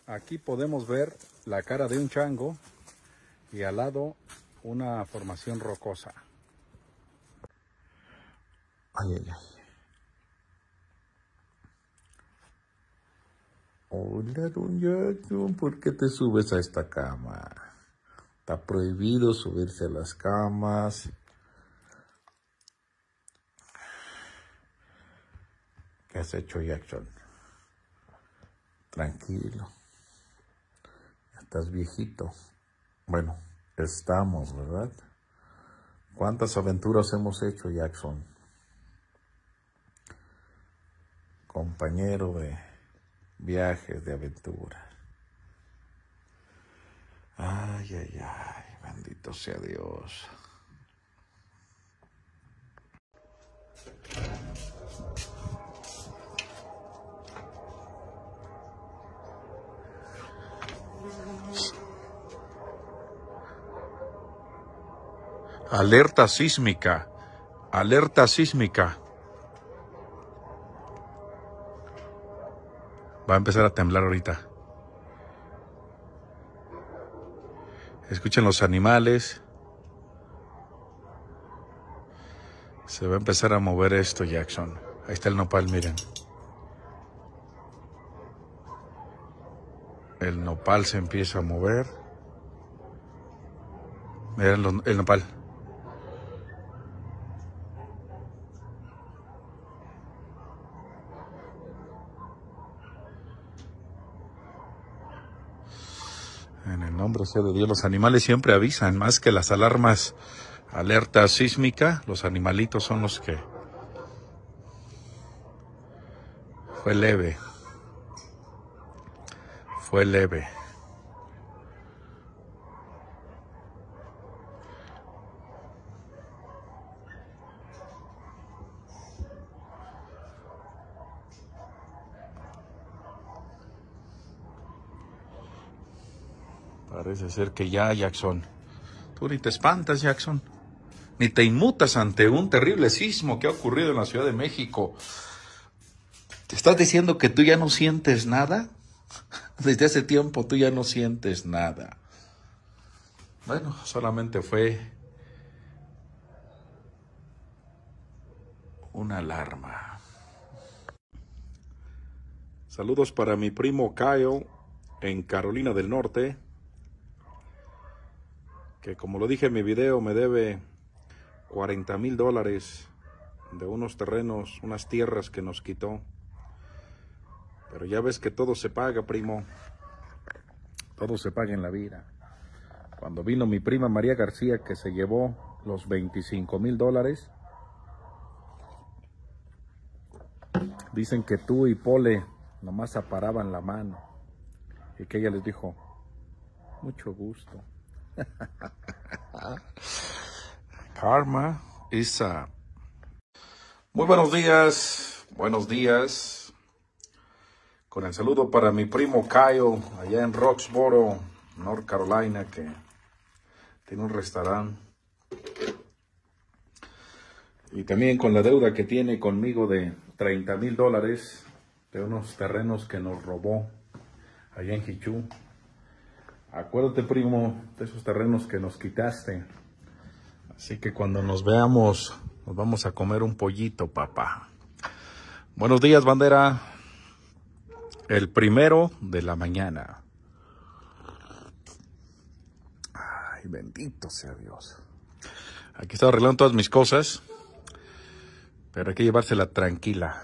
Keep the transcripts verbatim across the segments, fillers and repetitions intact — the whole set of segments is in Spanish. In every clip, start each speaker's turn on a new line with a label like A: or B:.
A: Aquí podemos ver la cara de un chango y al lado una formación rocosa. Ay, ay, ay. Hola, don Jackson, ¿por qué te subes a esta cama? Está prohibido subirse a las camas. ¿Qué has hecho, Jackson? Tranquilo. Estás viejito. Bueno, estamos, ¿verdad? ¿Cuántas aventuras hemos hecho, Jackson? Compañero de viajes, de aventura. Ay, ay, ay, bendito sea Dios. Alerta sísmica, alerta sísmica. Va a empezar a temblar ahorita. Escuchen los animales. Se va a empezar a mover esto, Jackson. Ahí está el nopal, miren. El nopal se empieza a mover. Miren el nopal. En el nombre sea de Dios, los animales siempre avisan, más que las alarmas, alerta sísmica, los animalitos son los que... Fue leve. Fue leve. Parece ser que ya, Jackson. Tú ni te espantas, Jackson. Ni te inmutas ante un terrible sismo que ha ocurrido en la Ciudad de México. ¿Te estás diciendo que tú ya no sientes nada? Desde hace tiempo tú ya no sientes nada. Bueno, solamente fue una alarma. Saludos para mi primo Kyle en Carolina del Norte, que como lo dije en mi video me debe cuarenta mil dólares de unos terrenos, unas tierras que nos quitó. Pero ya ves que todo se paga, primo. Todo se paga en la vida. Cuando vino mi prima María García, que se llevó los veinticinco mil dólares, dicen que tú y Pole nomás aparaban la mano. Y que ella les dijo, mucho gusto. Karma is a... Muy buenos días, buenos días. Con el saludo para mi primo Kyle, allá en Roxboro, North Carolina, que tiene un restaurante. Y también con la deuda que tiene conmigo de treinta mil dólares de unos terrenos que nos robó allá en Hichú. Acuérdate, primo, de esos terrenos que nos quitaste. Así que cuando nos veamos, nos vamos a comer un pollito, papá. Buenos días, bandera. El primero de la mañana. Ay, bendito sea Dios. Aquí estoy arreglando todas mis cosas, pero hay que llevársela tranquila.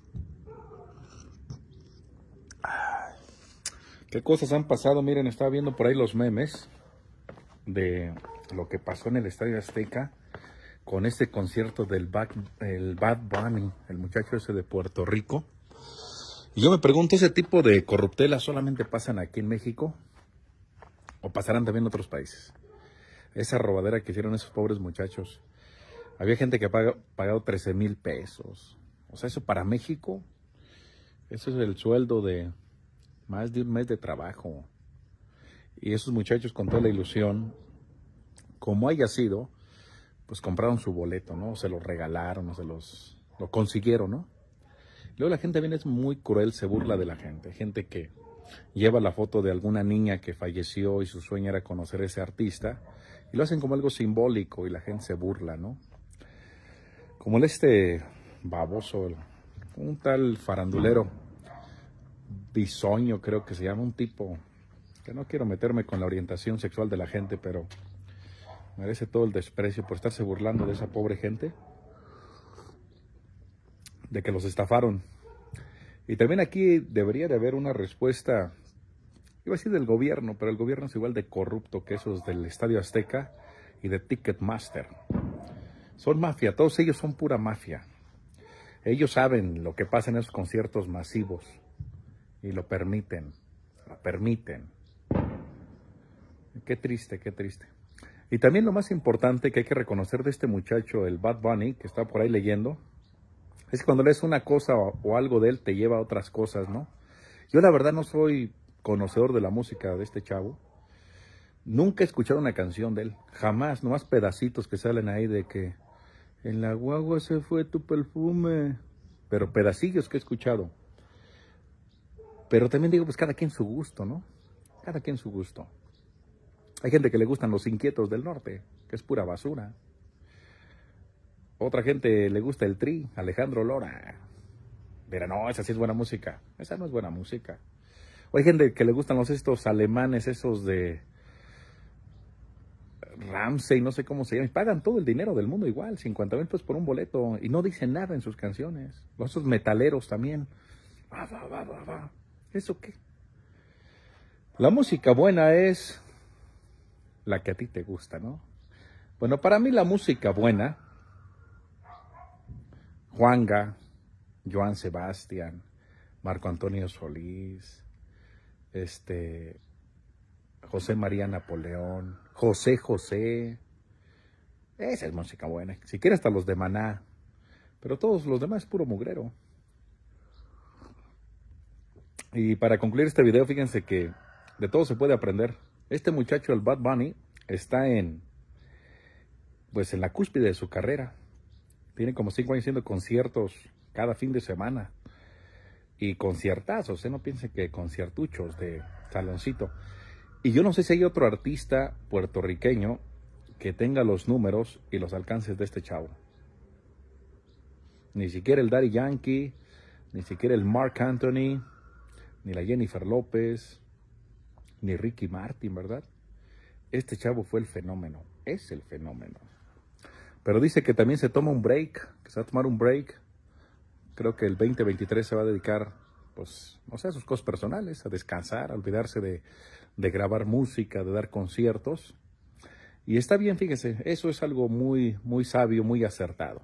A: Ay, ¿qué cosas han pasado? Miren, estaba viendo por ahí los memes de lo que pasó en el Estadio Azteca con este concierto del Bad, el Bad Bunny, el muchacho ese de Puerto Rico. Y yo me pregunto, ¿ese tipo de corruptelas solamente pasan aquí en México? ¿O pasarán también en otros países? Esa robadera que hicieron esos pobres muchachos. Había gente que ha pagado trece mil pesos. O sea, eso para México, eso es el sueldo de más de un mes de trabajo. Y esos muchachos, con toda la ilusión, como haya sido, pues compraron su boleto, ¿no? Se lo regalaron, o se los lo consiguieron, ¿no? Luego la gente viene, es muy cruel, se burla de la gente. Gente que lleva la foto de alguna niña que falleció y su sueño era conocer a ese artista, y lo hacen como algo simbólico y la gente se burla, ¿no? Como el este baboso, un tal farandulero, Bisoño creo que se llama, un tipo que no quiero meterme con la orientación sexual de la gente, pero merece todo el desprecio por estarse burlando de esa pobre gente, de que los estafaron. Y también aquí debería de haber una respuesta, iba a decir del gobierno, pero el gobierno es igual de corrupto que esos del Estadio Azteca y de Ticketmaster. Son mafia, todos ellos son pura mafia. Ellos saben lo que pasa en esos conciertos masivos y lo permiten, lo permiten. Qué triste, qué triste. Y también lo más importante que hay que reconocer de este muchacho, el Bad Bunny, que está por ahí leyendo, es que cuando lees una cosa o, o algo de él te lleva a otras cosas, ¿no? Yo la verdad no soy conocedor de la música de este chavo. Nunca he escuchado una canción de él, jamás, nomás pedacitos que salen ahí de que en la guagua se fue tu perfume, pero pedacillos que he escuchado. Pero también digo, pues cada quien su gusto, ¿no? Cada quien su gusto. Hay gente que le gustan los Inquietos del Norte, que es pura basura. Otra gente le gusta el Tri, Alejandro Lora. Pero no, esa sí es buena música. Esa no es buena música. O hay gente que le gustan los estos alemanes, esos de Ramsey, no sé cómo se llaman. Pagan todo el dinero del mundo igual, cincuenta mil pesos por un boleto. Y no dicen nada en sus canciones. Los esos metaleros también. Va, va, va, va, va. ¿Eso qué? La música buena es la que a ti te gusta, ¿no? Bueno, para mí la música buena, Juanga, Joan Sebastián, Marco Antonio Solís, este, José María Napoleón, José José, esa es música buena. Si quieres hasta los de Maná, pero todos los demás es puro mugrero. Y para concluir este video, fíjense que de todo se puede aprender. Este muchacho, el Bad Bunny, está en, pues en la cúspide de su carrera. Tiene como cinco años haciendo conciertos cada fin de semana. Y conciertazos, ¿eh? No piensen que conciertuchos de saloncito. Y yo no sé si hay otro artista puertorriqueño que tenga los números y los alcances de este chavo. Ni siquiera el Daddy Yankee, ni siquiera el Marc Anthony, ni la Jennifer López, ni Ricky Martin, ¿verdad? Este chavo fue el fenómeno, es el fenómeno. Pero dice que también se toma un break, que se va a tomar un break. Creo que el veinte veintitrés se va a dedicar, pues, no sé, a sus cosas personales, a descansar, a olvidarse de, de grabar música, de dar conciertos. Y está bien, fíjese, eso es algo muy, muy sabio, muy acertado.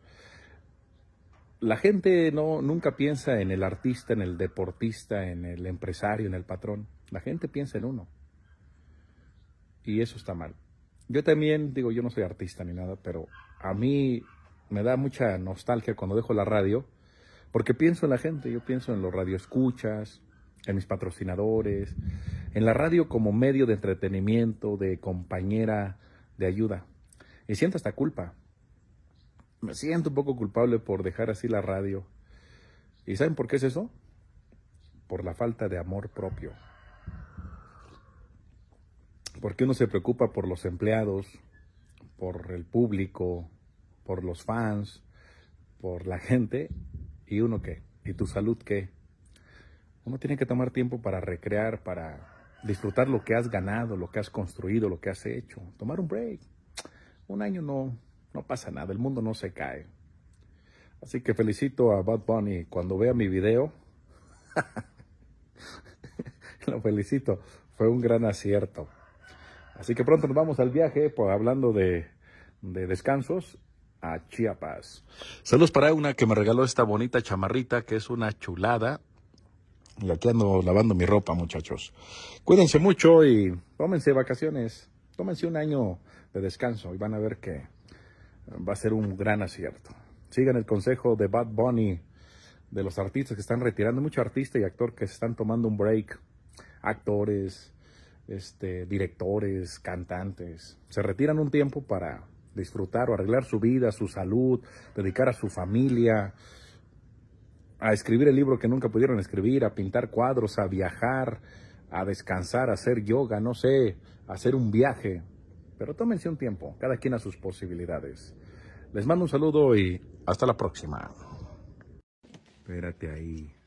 A: La gente no, nunca piensa en el artista, en el deportista, en el empresario, en el patrón. La gente piensa en uno. Y eso está mal. Yo también, digo, yo no soy artista ni nada, pero a mí me da mucha nostalgia cuando dejo la radio, porque pienso en la gente, yo pienso en los radioescuchas, en mis patrocinadores, en la radio como medio de entretenimiento, de compañera, de ayuda. Y siento hasta culpa. Me siento un poco culpable por dejar así la radio. ¿Y saben por qué es eso? Por la falta de amor propio. Porque uno se preocupa por los empleados, por el público, por los fans, por la gente. ¿Y uno qué? ¿Y tu salud qué? Uno tiene que tomar tiempo para recrear, para disfrutar lo que has ganado, lo que has construido, lo que has hecho. Tomar un break. Un año no, no pasa nada, el mundo no se cae. Así que felicito a Bad Bunny cuando vea mi video. Lo felicito, fue un gran acierto. Así que pronto nos vamos al viaje, pues, hablando de, de descansos, a Chiapas. Saludos para una que me regaló esta bonita chamarrita, que es una chulada. Y aquí ando lavando mi ropa, muchachos. Cuídense mucho y tómense vacaciones. Tómense un año de descanso y van a ver que va a ser un gran acierto. Sigan el consejo de Bad Bunny, de los artistas que están retirando. Mucho artista y actor que se están tomando un break. Actores, este, directores, cantantes. Se retiran un tiempo para disfrutar o arreglar su vida, su salud, dedicar a su familia. a escribir el libro que nunca pudieron escribir, a pintar cuadros, a viajar, a descansar, a hacer yoga, no sé, a hacer un viaje. Pero tómense un tiempo, cada quien a sus posibilidades. Les mando un saludo y hasta la próxima. Espérate ahí.